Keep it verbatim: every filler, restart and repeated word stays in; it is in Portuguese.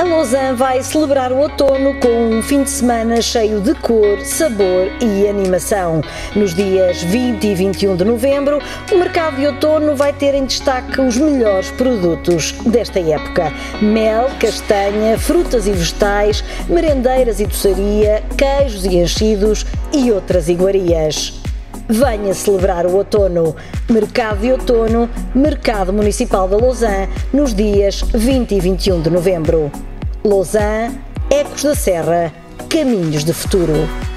Lausanne vai celebrar o outono com um fim de semana cheio de cor, sabor e animação. Nos dias vinte e vinte e um de novembro, o mercado de outono vai ter em destaque os melhores produtos desta época: mel, castanha, frutas e vegetais, merendeiras e doçaria, queijos e enchidos e outras iguarias. Venha celebrar o outono. Mercado de Outono, Mercado Municipal de Lausanne, nos dias vinte e vinte e um de novembro. Lausanne, Ecos da Serra, caminhos de futuro.